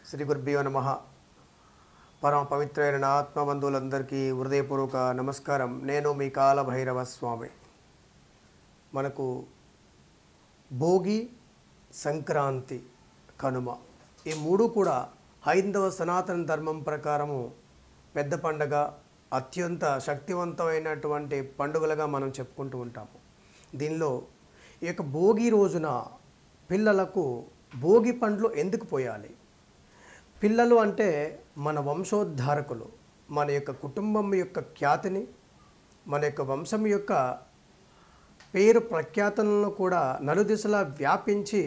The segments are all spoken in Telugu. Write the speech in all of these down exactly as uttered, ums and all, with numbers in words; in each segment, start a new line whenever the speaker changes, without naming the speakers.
శ్రీ గురుభ్యో నమః. పరమ పవిత్రైన ఆత్మబంధువులందరికీ హృదయపూర్వక నమస్కారం. నేను మీ కాల భైరవ స్వామి. మనకు భోగి, సంక్రాంతి, కనుమ ఈ మూడు కూడా హైందవ సనాతన ధర్మం ప్రకారము పెద్ద పండగ, అత్యంత శక్తివంతమైనటువంటి పండుగలుగా మనం చెప్పుకుంటూ ఉంటాము. దీనిలో ఈ యొక్క భోగి రోజున పిల్లలకు భోగి పండ్లు ఎందుకు పోయాలి? పిల్లలు అంటే మన వంశోద్ధారకులు. మన యొక్క కుటుంబం యొక్క ఖ్యాతిని, మన యొక్క వంశం యొక్క పేరు ప్రఖ్యాతలను కూడా నలుదిశలా వ్యాపించి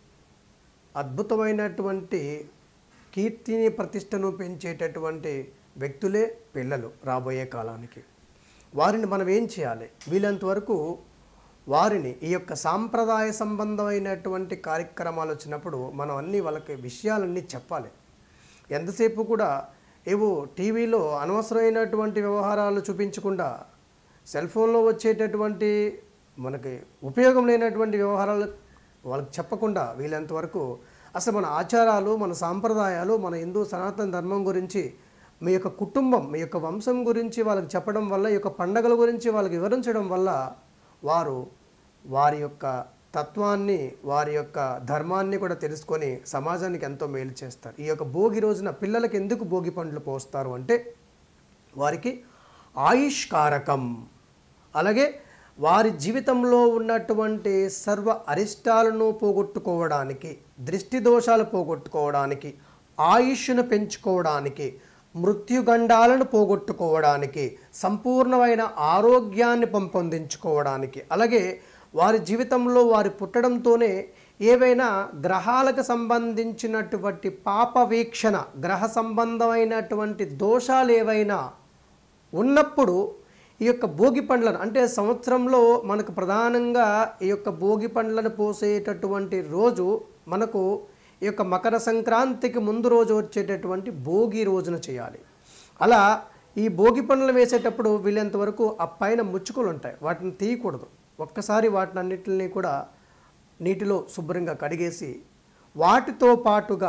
అద్భుతమైనటువంటి కీర్తిని, ప్రతిష్టను పెంచేటటువంటి వ్యక్తులే పిల్లలు రాబోయే కాలానికి. వారిని మనం ఏం చేయాలి? వీలంత వరకు వారిని ఈ యొక్క సాంప్రదాయ సంబంధమైనటువంటి కార్యక్రమాలు వచ్చినప్పుడు మనం అన్నీ వాళ్ళకి విషయాలన్నీ చెప్పాలి. ఎంతసేపు కూడా ఏవో టీవీలో అనవసరమైనటువంటి వ్యవహారాలు చూపించకుండా, సెల్ ఫోన్లో వచ్చేటటువంటి మనకి ఉపయోగం లేనటువంటి వ్యవహారాలు వాళ్ళకి చెప్పకుండా వీలంతవరకు అసలు మన ఆచారాలు, మన సాంప్రదాయాలు, మన హిందూ సనాతన ధర్మం గురించి, మీ యొక్క కుటుంబం, మీ యొక్క వంశం గురించి వాళ్ళకి చెప్పడం వల్ల, ఈ యొక్క పండగల గురించి వాళ్ళకి వివరించడం వల్ల వారు వారి యొక్క తత్వాన్ని, వారి యొక్క ధర్మాన్ని కూడా తెలుసుకొని సమాజానికి ఎంతో మేలు చేస్తారు. ఈ యొక్క భోగి రోజున పిల్లలకి ఎందుకు భోగి పండ్లు పోస్తారు అంటే వారికి ఆయుష్కారకం, అలాగే వారి జీవితంలో ఉన్నటువంటి సర్వ అరిష్టాలను పోగొట్టుకోవడానికి, దృష్టి దోషాలు పోగొట్టుకోవడానికి, ఆయుష్ను పెంచుకోవడానికి, మృత్యుగండాలను పోగొట్టుకోవడానికి, సంపూర్ణమైన ఆరోగ్యాన్ని పెంపొందించుకోవడానికి, అలాగే వారి జీవితంలో వారి పుట్టడంతోనే ఏవైనా గ్రహాలకు సంబంధించినటువంటి పాప వీక్షణ, గ్రహ సంబంధమైనటువంటి దోషాలు ఏవైనా ఉన్నప్పుడు ఈ యొక్క భోగి పండ్లను, అంటే సంవత్సరంలో మనకు ప్రధానంగా ఈ యొక్క భోగి పండ్లను పోసేటటువంటి రోజు మనకు ఈ యొక్క మకర సంక్రాంతికి ముందు రోజు వచ్చేటటువంటి భోగి రోజున చేయాలి. అలా ఈ భోగి పండ్లు వేసేటప్పుడు వీళ్ళంతవరకు ఆ పైన ముచ్చుకలు ఉంటాయి, వాటిని తీయకూడదు. ఒక్కసారి వాటిని అన్నిటిని కూడా నీటిలో శుభ్రంగా కడిగేసి, వాటితో పాటుగా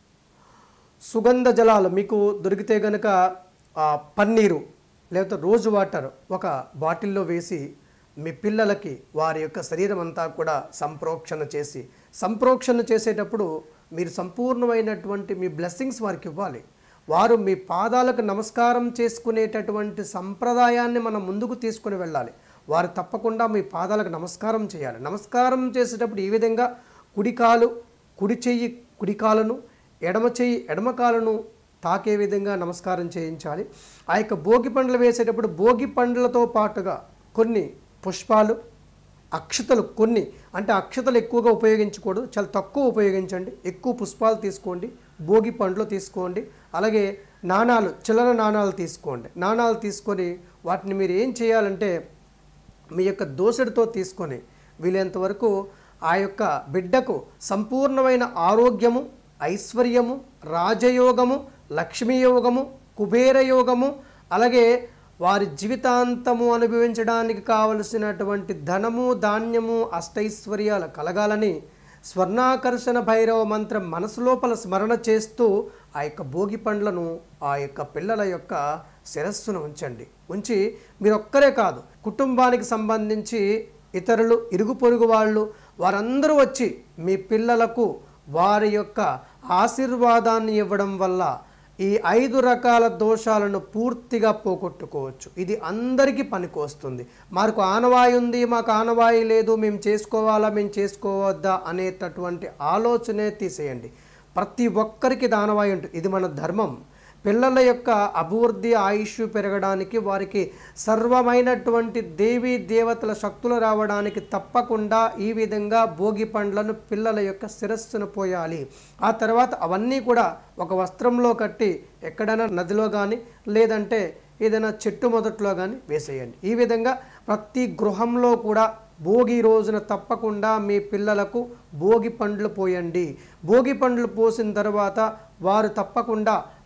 సుగంధ జలాలు మీకు దొరికితే కనుక పన్నీరు లేకపోతే రోజు వాటర్ ఒక బాటిల్లో వేసి మీ పిల్లలకి వారి యొక్క శరీరం అంతా కూడా సంప్రోక్షణ చేసి, సంప్రోక్షణ చేసేటప్పుడు మీరు సంపూర్ణమైనటువంటి మీ బ్లెస్సింగ్స్ వారికి ఇవ్వాలి. వారు మీ పాదాలకు నమస్కారం చేసుకునేటటువంటి సంప్రదాయాన్ని మనం ముందుకు తీసుకుని వెళ్ళాలి. వారు తప్పకుండా మీ పాదాలకు నమస్కారం చేయాలి. నమస్కారం చేసేటప్పుడు ఈ విధంగా కుడికాలు కుడి చెయ్యి కుడికాలను, ఎడమ చెయ్యి ఎడమకాలను తాకే విధంగా నమస్కారం చేయించాలి. ఆ యొక్క భోగి పండ్లు వేసేటప్పుడు భోగి పండ్లతో పాటుగా కొన్ని పుష్పాలు, అక్షతలు కొన్ని, అంటే అక్షతలు ఎక్కువగా ఉపయోగించకూడదు, చాలా తక్కువ ఉపయోగించండి. ఎక్కువ పుష్పాలు తీసుకోండి, భోగి పండ్లు తీసుకోండి, అలాగే నాణాలు, చిల్లర నాణాలు తీసుకోండి. నాణాలు తీసుకొని వాటిని మీరు ఏం చేయాలంటే మీ యొక్క దోసెడితో తీసుకొని వీలైనంతవరకు ఆ యొక్క బిడ్డకు సంపూర్ణమైన ఆరోగ్యము, ఐశ్వర్యము, రాజయోగము, లక్ష్మీయోగము, కుబేరయోగము, అలాగే వారి జీవితాంతము అనుభవించడానికి కావలసినటువంటి ధనము, ధాన్యము, అష్టైశ్వర్యాలు కలగాలని స్వర్ణాకర్షణ భైరవ మంత్రం మనసు లోపల స్మరణ చేస్తూ ఆ యొక్క భోగి పండ్లను ఆ యొక్క పిల్లల యొక్క శిరస్సును ఉంచండి. ఉంచి మీరు ఒక్కరే కాదు, కుటుంబానికి సంబంధించి ఇతరులు, ఇరుగు పొరుగు వాళ్ళు, వారందరూ వచ్చి మీ పిల్లలకు వారి యొక్క ఆశీర్వాదాన్ని ఇవ్వడం వల్ల ఈ ఐదు రకాల దోషాలను పూర్తిగా పోగొట్టుకోవచ్చు. ఇది అందరికీ పనికొస్తుంది. మాకు ఆనవాయి ఉంది, మాకు ఆనవాయి లేదు, మేము చేసుకోవాలా, మేము చేసుకోవద్దా అనేటటువంటి ఆలోచనే తీసేయండి. ప్రతి ఒక్కరికి ఆనవాయి ఉంటుంది. ఇది మన ధర్మం. పిల్లల యొక్క అభివృద్ధి, ఆయుష్ పెరగడానికి, వారికి సర్వమైనటువంటి దేవీ దేవతల శక్తులు రావడానికి తప్పకుండా ఈ విధంగా భోగి పండ్లను పిల్లల యొక్క శిరస్సును పోయాలి. ఆ తర్వాత అవన్నీ కూడా ఒక వస్త్రంలో కట్టి ఎక్కడైనా నదిలో కానీ లేదంటే ఏదైనా చెట్టు మొదట్లో కానీ వేసేయండి. ఈ విధంగా ప్రతి గృహంలో కూడా భోగి రోజున తప్పకుండా మీ పిల్లలకు భోగి పండ్లు పోయండి. భోగి పండ్లు పోసిన తర్వాత వారు తప్పకుండా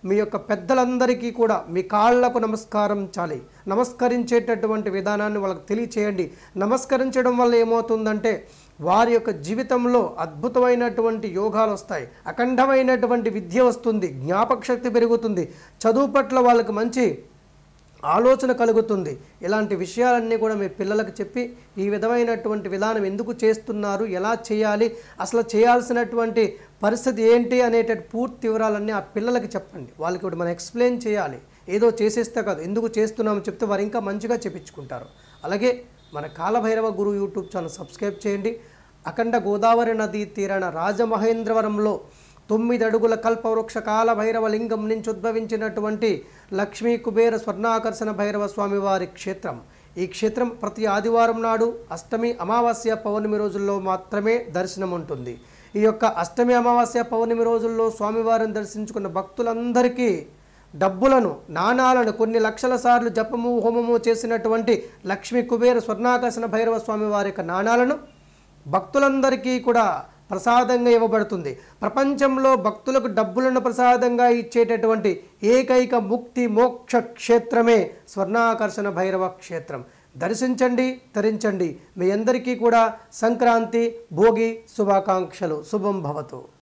మీ యొక్క పెద్దలందరికీ కూడా మీ కాళ్ళకు నమస్కారం చాలి నమస్కరించేటటువంటి విధానాన్ని వాళ్ళకి తెలియచేయండి. నమస్కరించడం వల్ల ఏమవుతుందంటే వారి యొక్క జీవితంలో అద్భుతమైనటువంటి యోగాలు వస్తాయి, అఖండమైనటువంటి విద్య వస్తుంది, జ్ఞాపక శక్తి పెరుగుతుంది, చదువు పట్ల వాళ్ళకి మంచి ఆలోచన కలుగుతుంది. ఇలాంటి విషయాలన్నీ కూడా మీ పిల్లలకు చెప్పి ఈ విధమైనటువంటి విధానం ఎందుకు చేస్తున్నారు, ఎలా చేయాలి, అసలు చేయాల్సినటువంటి పరిస్థితి ఏంటి అనేట పూర్తి వివరాలన్నీ ఆ పిల్లలకి చెప్పండి. వాళ్ళకి కూడా మనం ఎక్స్ప్లెయిన్ చేయాలి. ఏదో చేసేస్తే కాదు, ఎందుకు చేస్తున్నామో చెప్తే వారు ఇంకా మంచిగా చెప్పించుకుంటారు. అలాగే మన Kalabhairava Guru YouTube channel subscribe చేయండి. అఖండ గోదావరి నదీ తీరాన రాజమహేంద్రవరంలో తొమ్మిది అడుగుల కల్పవృక్ష కాలభైరవ లింగం నుంచి ఉద్భవించినటువంటి లక్ష్మీ కుబేర స్వర్ణాకర్షణ భైరవ స్వామి వారి క్షేత్రం. ఈ క్షేత్రం ప్రతి ఆదివారం నాడు అష్టమి అమావాస్య పౌర్ణమి రోజుల్లో మాత్రమే దర్శనం ఉంటుంది. ఈ యొక్క అష్టమి అమావాస్య పౌర్ణమి రోజుల్లో స్వామివారిని దర్శించుకున్న భక్తులందరికీ డబ్బులను నాణాలను కొన్ని లక్షల సార్లు జపము హోమము చేసినటువంటి లక్ష్మీ కుబేర స్వర్ణాకర్షణ భైరవ స్వామి వారి యొక్క నాణాలను భక్తులందరికీ కూడా ప్రసాదంగా ఇవ్వబడుతుంది. ప్రపంచంలో భక్తులకు డబ్బులను ప్రసాదంగా ఇచ్చేటటువంటి ఏకైక ముక్తి మోక్ష క్షేత్రమే స్వర్ణాకర్షణ భైరవ క్షేత్రం. దర్శించండి, తరించండి. మీ అందరికీ కూడా సంక్రాంతి భోగి శుభాకాంక్షలు. శుభం భవతు.